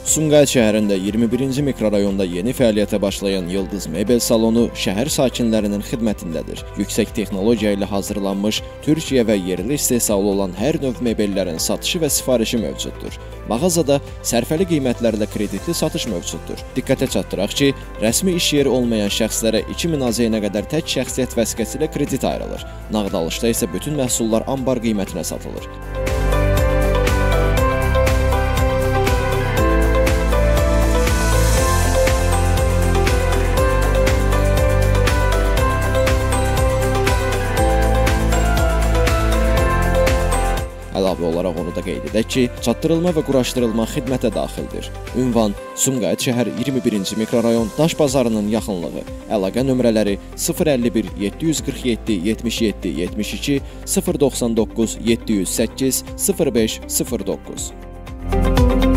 Sumqayıt şəhərində 21-ci mikrorayonda yeni fəaliyyətə başlayan Yıldız Mebel salonu şəhər sakinlərinin xidmətindədir. Yüksək texnologiya ilə hazırlanmış, Türkiyə və yerli istehsalı olan hər növ mebellərin satışı və sifarişi mövcuddur. Mağazada sərfəli qiymətlərlə kreditli satış mövcuddur. Diqqətə çatdıraq ki, rəsmi iş yeri olmayan şəxslərə 2000 AZ-nə qədər tək şəxsiyyət vəsiqəsi ilə kredit ayrılır. Nağd alışda isə bütün məhsullar ambar qiymətinə satılır. Əlavə olaraq onu da qeyd edək ki, çatdırılma və quraşdırılma xidmətə daxildir. Ünvan Sumqayıt şəhər 21-ci mikrorayon Daş bazarının yaxınlığı. Əlaqə nömrələri 051 747 77 72 099 708 05 09.